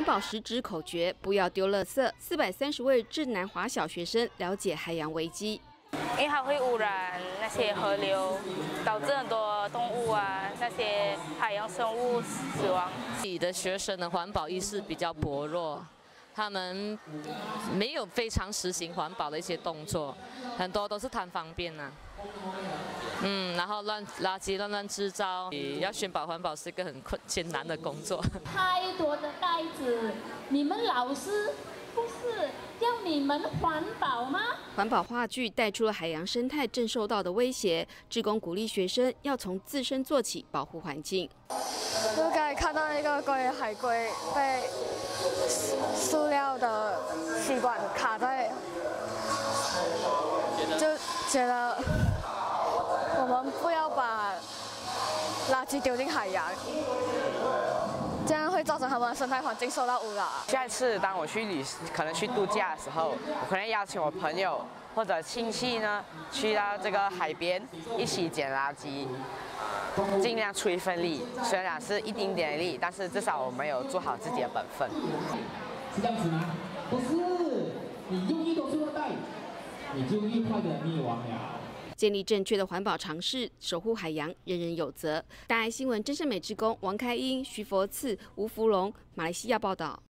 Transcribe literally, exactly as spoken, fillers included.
环保实质口诀：不要丢垃圾。四百三十位至南华小学生了解海洋危机。 因为它会污染那些河流，导致很多动物啊、那些海洋生物死亡。 自己的学生的环保意识比较薄弱，他们没有非常实行环保的一些动作，很多都是贪方便呐、啊。嗯，然后乱垃圾乱乱制造，要宣导环保是一个很困艰难的工作。 太多的袋子，你们老师不是要你们环保吗？ 环保话剧带出了海洋生态正受到的威胁，志工鼓励学生要从自身做起，保护环境。 就刚才看到一个关于海龟被塑料的吸管卡在，就觉得我们不要把垃圾丢进海洋。 这样会造成他们的生态环境受到污染。 下一次当我去旅，可能去度假的时候，我可能邀请我朋友或者亲戚呢，去到这个海边一起捡垃圾，尽量出一份力。虽然是一丁点的力，但是至少我们有做好自己的本分。 是这样子吗？不是，你用越多塑料袋，你就越快的灭亡了。 建立正确的环保常识，守护海洋，人人有责。大爱新闻真善美职工王开英、徐佛次、吴福龙，马来西亚报道。